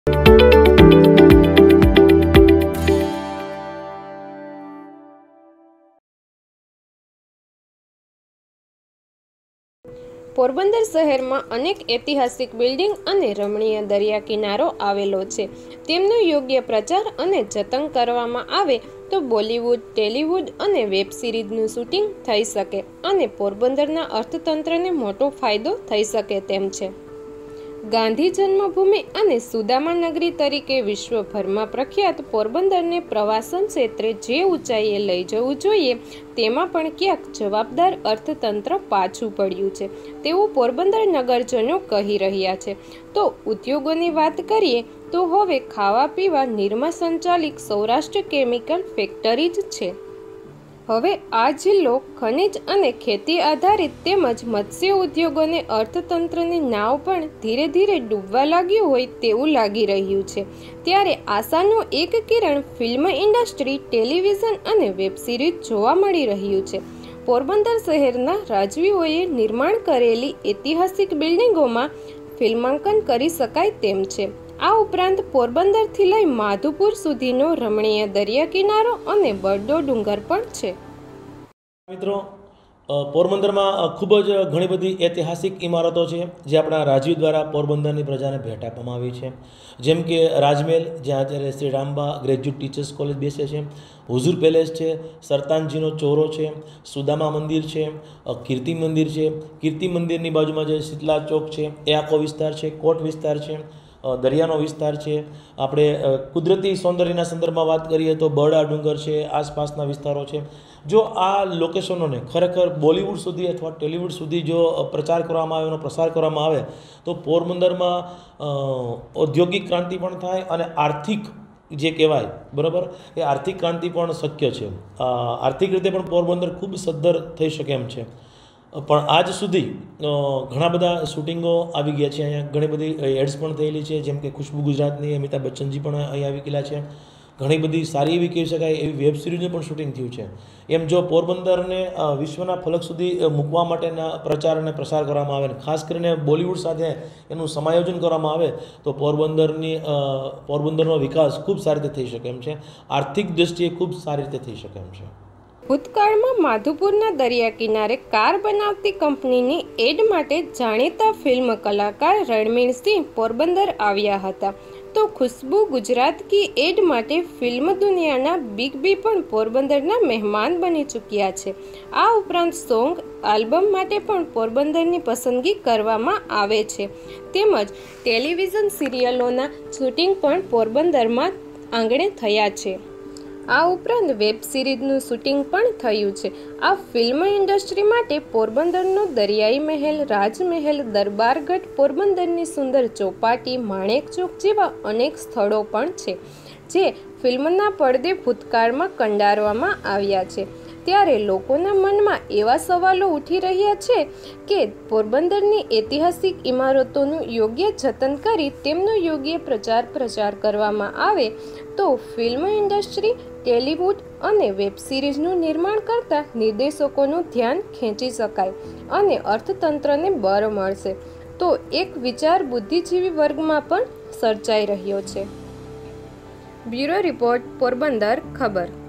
પોરબંદર શહેરમાં અનેક ઐતિહાસિક બિલ્ડિંગ અને રમણીય દરિયા કિનારો આવેલો છે. તેમનો યોગ્ય પ્રચાર અને જતન કરવામાં આવે તો બોલિવૂડ, ટેલિવૂડ અને વેબ સિરીઝનું શૂટિંગ થઈ શકે અને પોરબંદરના અર્થતંત્રને મોટો ફાયદો થઈ શકે તેમ છે. ગાંધી જન્મભૂમિ અને સુદામા નગરી તરીકે વિશ્વભરમાં પ્રખ્યાત પોરબંદરને પ્રવાસન ક્ષેત્રે જે ઊંચાઈએ લઈ જવું જોઈએ તેમાં પણ ક્યાંક જવાબદાર અર્થતંત્ર પાછું પડ્યું છે તેવું પોરબંદર નગરજનો કહી રહ્યા છે. તો ઉદ્યોગોની વાત કરીએ તો હવે ખાવા પીવા નિરમા સંચાલિત સૌરાષ્ટ્ર કેમિકલ ફેક્ટરી જ છે. હવે આ જિલ્લો ખનિજ અને ખેતી આધારિત તેમજ મત્સ્ય ઉદ્યોગોને અર્થતંત્રની નાવ પણ ધીરે ધીરે ડૂબવા લાગ્યું હોય તેવું લાગી રહ્યું છે. ત્યારે આશાનું એક કિરણ ફિલ્મ ઇન્ડસ્ટ્રી, ટેલિવિઝન અને વેબ સિરીઝ જોવા મળી રહ્યું છે. પોરબંદર શહેરના રાજવીઓએ નિર્માણ કરેલી ઐતિહાસિક બિલ્ડિંગોમાં ફિલ્માંકન કરી શકાય તેમ છે. આ ઉપરાંત પોરબંદરથી લઈ માધુપુર સુધીનો રમણીય દરિયા કિનારો અને બરડો ડુંગર પણ છે. મિત્રો, પોરબંદરમાં ખૂબ જ ઘણી બધી ઐતિહાસિક ઇમારતો છે જે આપણા રાજવી દ્વારા પોરબંદરની પ્રજાને ભેટ આપવામાં આવી છે. જેમ કે રાજમહેલ, જ્યાં અત્યારે Shri Ramba graduate teachers college બેસે છે, હુઝુર પેલેસ છે, સરતાનજીનો ચોરો છે, સુદામા મંદિર છે, કીર્તિ મંદિર છે, કીર્તિ મંદિરની બાજુમાં જે શીતલા ચોક છે એ આખો વિસ્તાર છે, કોટ વિસ્તાર છે, દરિયાનો વિસ્તાર છે. આપણે કુદરતી સૌંદર્યના સંદર્ભમાં વાત કરીએ તો બરડા ડુંગર છે, આસપાસના વિસ્તારો છે. જો આ લોકેશનોને ખરેખર બોલિવૂડ સુધી અથવા ટેલિવૂડ સુધી જો પ્રચાર કરવામાં આવે, એનો પ્રસાર કરવામાં આવે તો પોરબંદરમાં ઔદ્યોગિક ક્રાંતિ પણ થાય અને આર્થિક જે કહેવાય બરાબર એ આર્થિક ક્રાંતિ પણ શક્ય છે. આર્થિક રીતે પણ પોરબંદર ખૂબ સદ્ધર થઈ શકે એમ છે. પણ આજ સુધી ઘણા બધા શૂટિંગો આવી ગયા છે. અહીંયા ઘણી બધી એડ્સ પણ થયેલી છે, જેમ કે ખુશ્બુ ગુજરાતની અમિતાભ બચ્ચનજી પણ અહીં આવી ગયેલા છે. ઘણી બધી સારી એવી કહી શકાય એવી વેબ સિરીઝનું પણ શૂટિંગ થયું છે. એમ જો પોરબંદરને વિશ્વના ફલક સુધી મૂકવા માટેના પ્રચાર અને પ્રસાર કરવામાં આવે, ખાસ કરીને બોલિવૂડ સાથે એનું સમાયોજન કરવામાં આવે તો પોરબંદરનો વિકાસ ખૂબ સારી રીતે થઈ શકે એમ છે. આર્થિક દ્રષ્ટિએ ખૂબ સારી રીતે થઈ શકે એમ છે. ભૂતકાળમાં માધુપુરના દરિયા કિનારે કાર બનાવતી કંપનીની એડ માટે જાણીતા ફિલ્મ કલાકાર રણવીરસિંહ પોરબંદર આવ્યા હતા. તો ખુશ્બુ ગુજરાત કી એડ માટે ફિલ્મ દુનિયાના બિગ બી પણ પોરબંદરના મહેમાન બની ચૂક્યા છે. આ ઉપરાંત સોંગ આલ્બમ માટે પણ પોરબંદરની પસંદગી કરવામાં આવે છે. તેમજ ટેલિવિઝન સિરિયલોના શૂટિંગ પણ પોરબંદરમાં આંગણે થયા છે. આ ઉપરાંત વેબ સિરીઝનું શૂટિંગ પણ થયું છે. આ ફિલ્મ ઇન્ડસ્ટ્રી માટે પોરબંદરનો દરિયાઈ મહેલ, રાજમહેલ, દરબારગઢ, પોરબંદરની સુંદર ચોપાટી, માણેક ચોક જેવા અનેક સ્થળો પણ છે જે ફિલ્મના પડદે ભૂતકાળમાં કંડારવામાં આવ્યા છે. ત્યારે લોકોના મનમાં એવા સવાલો ઉઠી રહ્યા છે કે પોરબંદરની ઐતિહાસિક ઇમારતોનું યોગ્ય જતન કરી તેમનો યોગ્ય પ્રચાર કરવામાં આવે તો ફિલ્મ ઇન્ડસ્ટ્રી, ટેલિવૂડ અને વેબ સિરીઝનું નિર્માણ કરતા નિર્દેશકોનું ધ્યાન ખેંચી શકાય અને અર્થતંત્રને બળ મળશે. તો એક વિચાર બુદ્ધિજીવી વર્ગમાં પણ સર્જાઈ રહ્યો છે. બ્યુરો રિપોર્ટ, પોરબંદર ખબર.